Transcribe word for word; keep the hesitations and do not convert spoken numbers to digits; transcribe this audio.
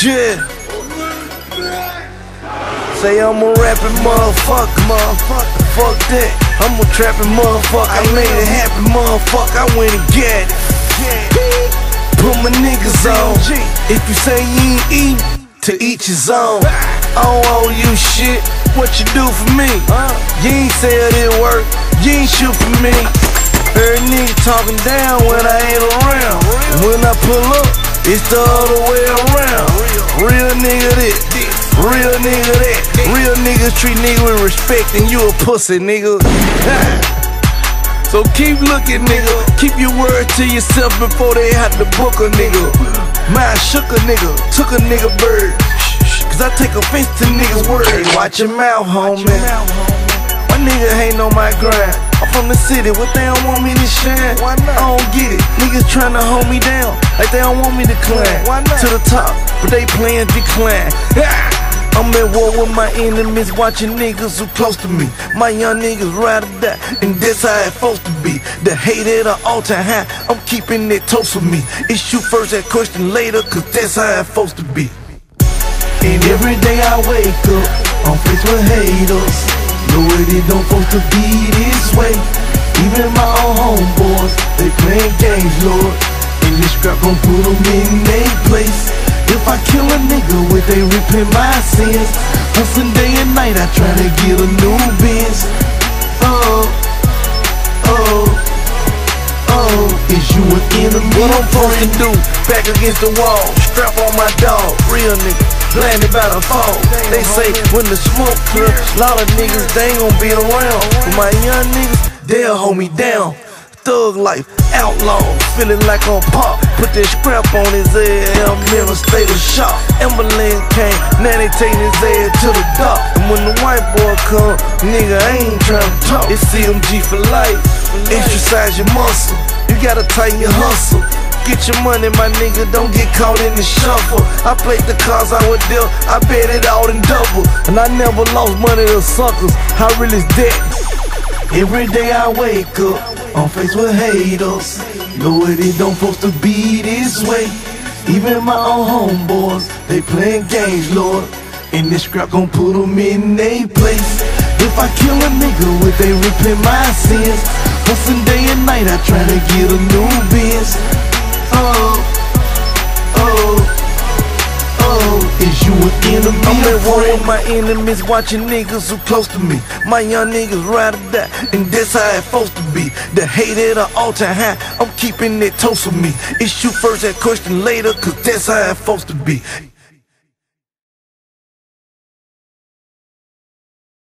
Yeah. Say I'm a rapping motherfucker, motherfucker. Fuck that. I'm a trapping motherfucker. I made it happen, motherfucker. I went and got it. Put my niggas on. If you say you ain't eat, to each his own. I don't owe you shit. What you do for me? You ain't say it didn't work. You ain't shoot for me. Every nigga talking down when I ain't around. When I pull up, it's the other way around. Real nigga this, real nigga that. Real niggas treat nigga with respect, and you a pussy, nigga. So keep looking, nigga. Keep your word to yourself before they have to book a nigga. Mine shook a nigga, took a nigga bird. Cause I take offense to niggas' words. Watch your mouth, homie. My nigga ain't on my grind. I'm from the city, what they don't want me to shine? I don't get it. Niggas tryna hold me down like they don't want me to climb to the top, but they playin' decline. I'm at war with my enemies, watching niggas who close to me. My young niggas ride or die, and that's how it's supposed to be. The hate at an all-time high, I'm keeping it toast for me. It's shoot first and question later, cause that's how it's supposed to be. And every day I wake up, I'm faced with haters. Lord, it don't supposed to be this way. Even my own homeboys, they playing games, Lord. And this scrap gon' put them in their place. If I kill a nigga, would they repent my sins? Hustling day and night, I try to get a new Benz. Oh, oh, oh, is you an enemy? What I'm supposed to do? Back against the wall, strap on my dog, real nigga. Blinded by the fall. They say when the smoke clear, lot of niggas they ain't gon' be around. But my young niggas, they'll hold me down. Thug life, outlaw, feeling like on pop. Put that scrap on his head, I'm in a state of shock. Ambulance came, now they taking his head to the dock. And when the white boy come, nigga, I ain't tryna talk. It's C M G for life, exercise your muscle. You gotta tighten your hustle. Get your money, my nigga, don't get caught in the shuffle. I played the cards I would deal, I bet it all in double. And I never lost money to suckers, how real is that? Every day I wake up, I'm faced with haters. Lord, it don't supposed to be this way. Even my own homeboys, they playing games, Lord. And this scrap gon' put them in their place. If I kill a nigga, would they repent my sins? Hustling day and night, I try to get a new Benz. Oh, oh, oh, is you an enemy? I'm at war with my enemies, watching niggas who close to me. My young niggas ride or die, and that's how it's supposed to be. The hate at an all-time high, I'm keeping it toast for me. It's shoot first and question later, cause that's how it's supposed to be.